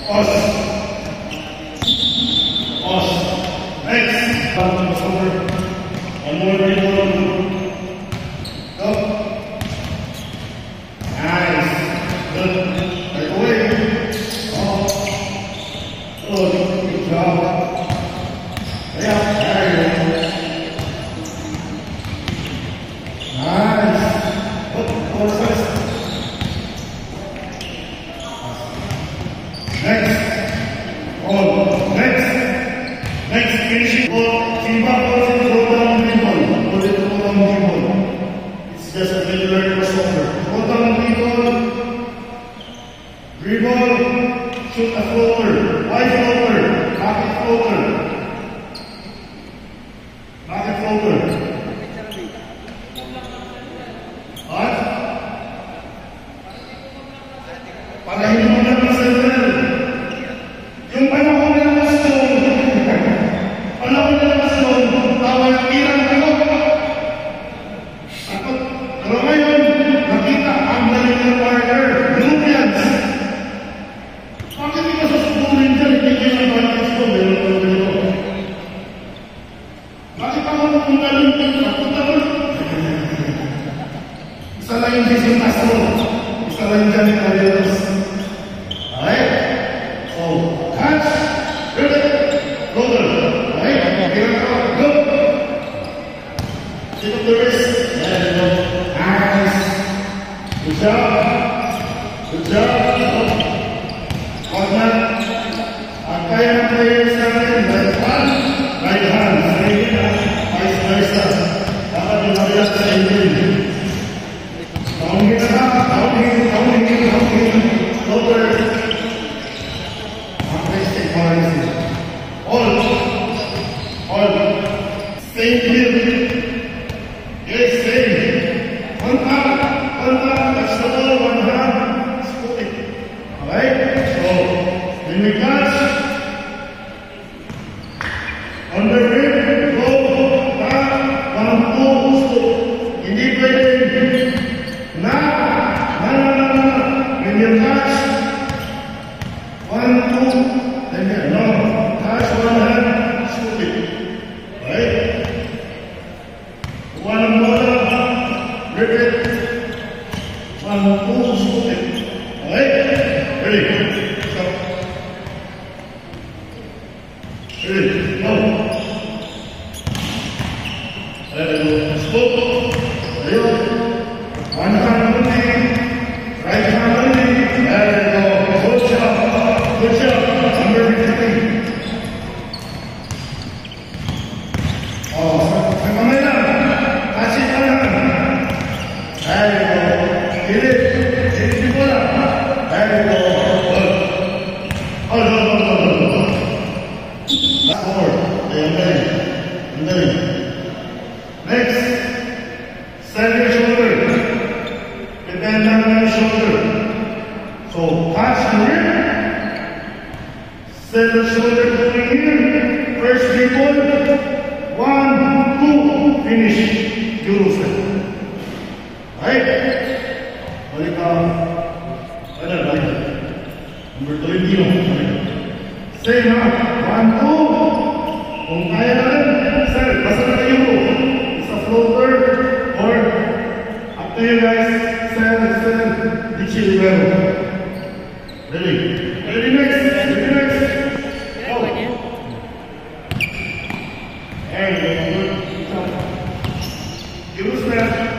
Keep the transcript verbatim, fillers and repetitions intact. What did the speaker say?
Us. Us. Next. Bottom of the shoulder. One more dribble. Go. Nice. Good. Right away. Oh. Oh, good job. Yeah, there you go. Nice. Good. Four first. Next. All. Next. Next finishing ball. Keep up. Hold down dribble. Hold it. Hold down dribble. It's just a regular crossover. Hold down dribble. Dribble. Shoot a floater. High floater. Pocket floater. Pocket floater. What? Para hindi mo na masagal. Yung panahon na naman stone. Panahon na naman stone. Tawag ang irang ko. Ako, pero ngayon, nakita ang galing ng partner. Nubians. Bakit hindi ka susuburin dyan? Hindi kayo ang partner stone. Meron ko dito. Bakit ako kung galing dito? Ako tawag. Isa lang yung Jason Castro. Isa lang yung Janet Adelos. Alright? So, catch. Dribble. Roller. Alright? Here we go. Go. Tip of the wrist. There you go. Nice. Good job. Good job. Partner. Ang kaya ng players natin, right hand, right hand. Sarili na. Vice versa. Dapat yung mabilat sa engine. Downhill na ka. Downhill. Downhill. Downhill. Roller. All, all, same hill, yes, same. One hand, one hand, touch the ball, one hand, scoop it. Alright? So, when we catch, on the rim, go, back, one, two, scoop. Hindi pwede. Na, na, na, na, na. When you catch, one, two, then you no. Catch one hand, scoop it. Right? One more, rip it. One, two, scoop it. Alright? Ready? Stop. Ready? Go. There we go. Scoop. There you go. One hand only. Right hand only. There we go. Good job. Good job. Number fifteen. Oh, sa kamay lang. Kasi ka lang. There you go. Hit it. Hit it mo lang. There you go. Good. Oh, no, no, no, no, no. Last four. Okay, I'm ready. I'm ready. Next. Set your shoulder. Depend on your shoulder. So, catch the rim. Set the shoulder going here. First dribble. One, two, finish. Euro set. Right? Balik ka. Ano, balik. Number twenty. Same ha. One, two. Kung kaya na rin, sir, basta na kayo. Sa floater or up to you guys. Sir, sir, di chill well. Ready? Ready next? Ready next? Go. There you go. Good. Give us that.